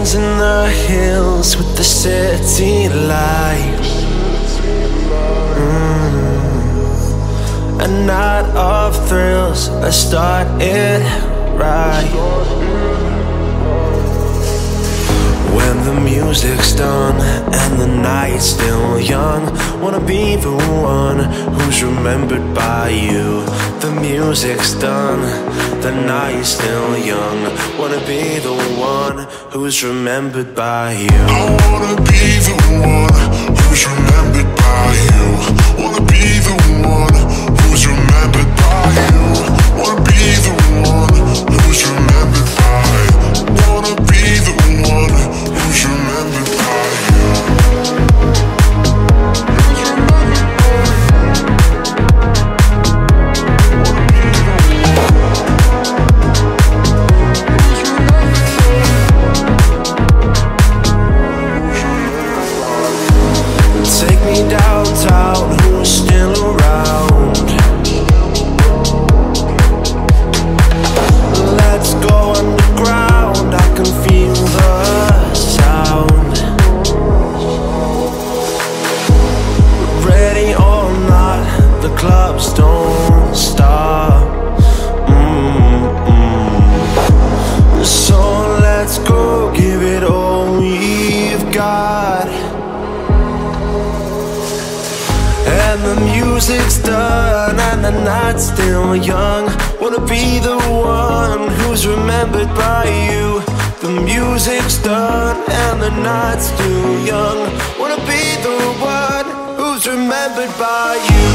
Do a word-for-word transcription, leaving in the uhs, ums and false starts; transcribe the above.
Hands in the hills with the city lights. mm. A night of thrills, let's start it right. When the music's done and the night's still young, wanna be the one who's remembered by you. The music's done, the night's still young, wanna be the one who's remembered by you. I wanna be the one who's remembered by you. Wanna be the one who's remembered by you. Wanna be the one who's remembered by you. Wanna be the one who's remembered by you. Take me downtown, who's still around? Let's go underground, I can feel the sound. Ready or not, the clubs don't stop. mm-mm. So let's go, give it all we've got. And the music's done and the night's still young, wanna be the one who's remembered by you. The music's done and the night's still young, wanna be the one who's remembered by you.